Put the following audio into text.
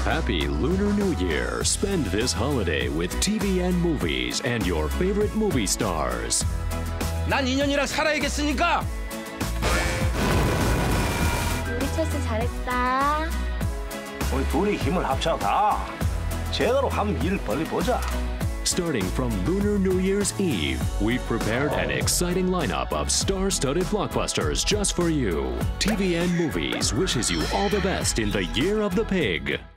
Happy Lunar New Year. Spend this holiday with TVN Movies and your favorite movie stars. 난 인연이랑 살아야겠으니까. 우리 철수 잘했다. 우리 둘이 힘을 합쳐가 제대로 한번 일 벌리 보자. Starting from Lunar New Year's Eve, we've prepared an exciting lineup of star-studded blockbusters just for you. TVN Movies wishes you all the best in the Year of the Pig.